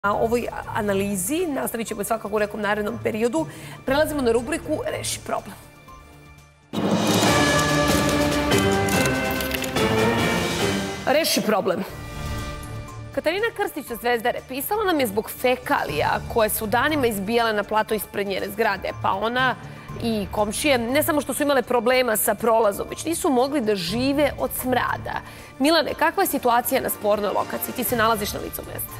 Na ovoj analizi, nastavit ćemo svakako u nekom narednom periodu, prelazimo na rubriku Reši problem. Reši problem. Katarina Krstić sa Zvezdare pisala nam je zbog fekalija koje su danima izbijale na plato ispred njene zgrade, pa ona i komšije ne samo što su imale problema sa prolazom, već nisu mogli da žive od smrada. Milane, kakva je situacija na spornoj lokaciji? Ti se nalaziš na licu mesta.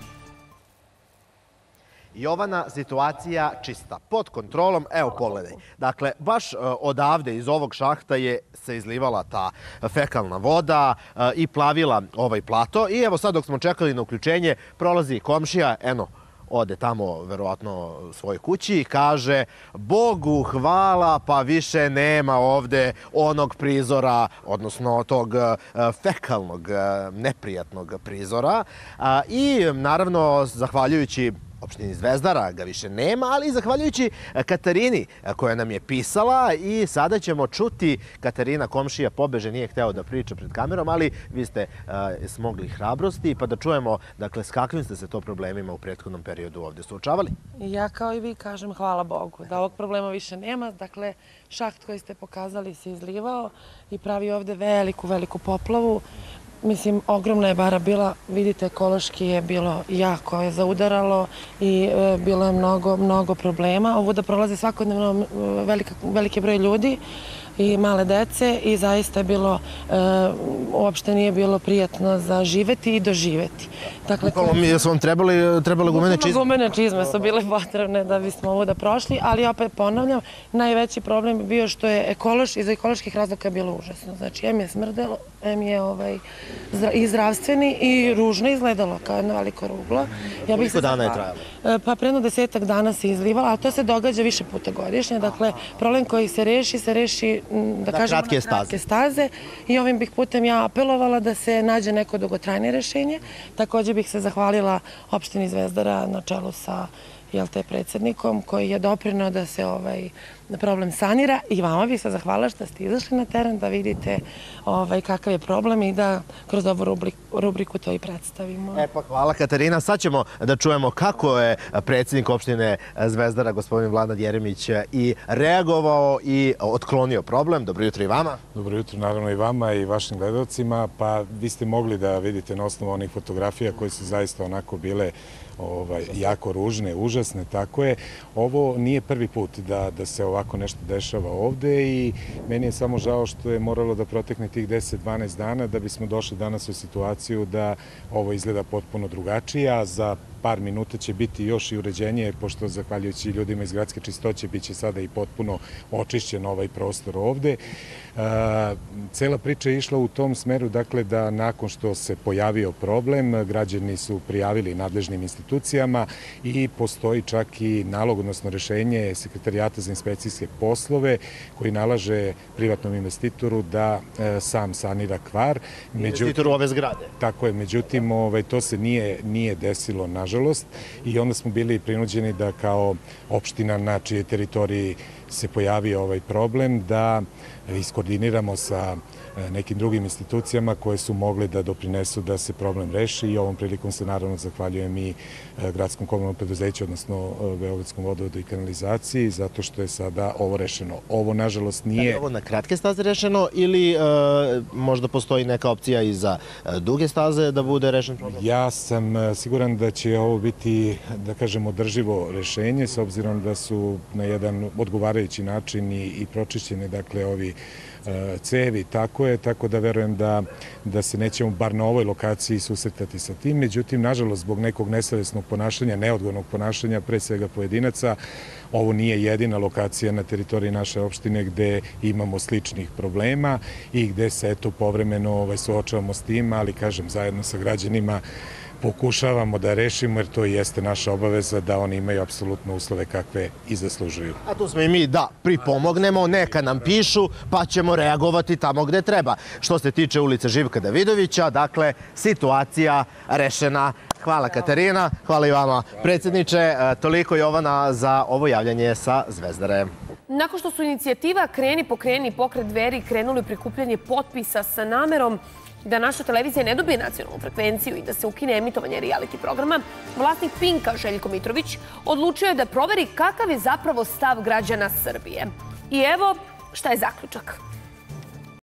Jovana, situacija čista, pod kontrolom, evo pogledaj. Dakle, baš odavde iz ovog šahta je se izlivala ta fekalna voda i plavila ovaj plato. I evo sad dok smo čekali na uključenje, prolazi komšija, eno, ode tamo verovatno svojoj kući i kaže Bogu hvala, pa više nema ovde onog prizora, odnosno tog fekalnog, neprijatnog prizora. I naravno, zahvaljujući opštini Zvezdara ga više nema, ali i zahvaljujući Katarini koja nam je pisala i sada ćemo čuti, Katarina komšija pobeže, nije hteo da priča pred kamerom, ali vi ste smogli hrabrosti, pa da čujemo, dakle, s kakvim ste se to problemima u prethodnom periodu ovde suočavali? Ja kao i vi kažem hvala Bogu da ovog problema više nema. Dakle, šaht koji ste pokazali se izlivao i pravi ovde veliku poplavu. Mislim, ogromna je bara bila, vidite, ekološki je bilo jako je zaudaralo i bilo je mnogo problema. Ovuda prolazi svakodnevno veliki broj ljudi i male dece i zaista je bilo, uopšte nije bilo prijatno za živeti i doživeti. Dakle, jesu vam trebale gumene čizme? Gumene čizme su bile potrebne da bismo ovuda prošli, ali opet ponavljam, najveći problem je bio što je iz ekoloških razloga bilo užasno. Znači, M je smrdelo, M je i zdravstveni i ružno izgledalo kao jedno veliko ruglo. Koliko dana je trajalo? Pa predno 10-ak dana se izlivala, a to se događa više puta godišnje. Dakle, problem koji se reši, da kažemo, na kratke staze. I ovim bih putem ja apelovala da se nađe neko dugotrajnije rešenje. Također bih se zahvalila opštini Zvezdara na čelu sa predsjednikom koji je doprineo da se problem sanira i vama bih se zahvalila što ste izašli na teren da vidite kakav je problem i da kroz ovu rubriku to i predstavimo. Pa hvala Katarina. Sad ćemo da čujemo kako je predsjednik opštine Zvezdara, gospodin Vladan Jeremić, i reagovao i otklonio problem. Dobro jutro i vama. Dobro jutro naravno i vama i vašim gledalcima. Pa vi ste mogli da vidite na osnovu onih fotografija koje su zaista onako bile jako ružne, užasne, tako je. Ovo nije prvi put da se ovako nešto dešava ovde i meni je samo žao što je moralo da protekne tih 10-12 dana da bismo došli danas u situaciju da ovo izgleda potpuno drugačije, a za par minuta će biti još i uređenje, pošto zahvaljujući ljudima iz gradske čistoće biće sada i potpuno očišćen ovaj prostor ovde. Cela priča je išla u tom smeru, dakle, da nakon što se pojavio problem, građani su prijavili nadležnim institucijama i postoji čak i nalog, odnosno rešenje Sekretarijata za inspekcijske poslove koji nalaže privatnom investitoru da sam sanira kvar. Investitoru ove zgrade. Tako je, međutim, to se nije desilo, nažalost, i onda smo bili prinuđeni da kao opština na čije teritoriji se pojavio ovaj problem, da iskoordiniramo sa nekim drugim institucijama koje su mogle da doprinesu da se problem reši i ovom prilikom se naravno zahvaljujem i gradskom komunalnom preduzeću, odnosno Beogradskom vodovodu i kanalizaciji, zato što je sada ovo rešeno. Ovo, nažalost, nije... Je ovo na kratke staze rešeno ili možda postoji neka opcija i za duge staze da bude rešen problem? Ja sam siguran da će ovo biti, da kažem, održivo rešenje, s obzirom da su na jedan odgovarajući način i pročišćeni, dakle, ovi cevi, tako da verujem da se nećemo bar na ovoj lokaciji susretati sa tim. Međutim, nažalost, zbog nekog nesavesnog ponašanja, neodgovornog ponašanja, pre svega pojedinaca, ovo nije jedina lokacija na teritoriji naše opštine gde imamo sličnih problema i gde se eto povremeno suočavamo s tim, ali kažem, zajedno sa građanima pokušavamo da rešimo, jer to jeste naša obaveza da oni imaju apsolutno uslove kakve i zaslužuju. A tu smo i mi da pripomognemo, neka nam pišu, pa ćemo reagovati tamo gde treba. Što se tiče ulice Živka Davidovića, dakle, situacija rešena. Hvala Katarina, hvala i vama predsjedniče. Toliko Jovana za ovo javljanje sa Zvezdare. Nakon što su inicijativa Kreni pokreni pokret Dveri krenuli prikupljanje potpisa sa namerom da naša televizija ne dobije nacionalnu frekvenciju i da se ukine emitovanje reality programa, vlasnik Pinka, Željko Mitrović, odlučio je da proveri kakav je zapravo stav građana Srbije. I evo šta je zaključak.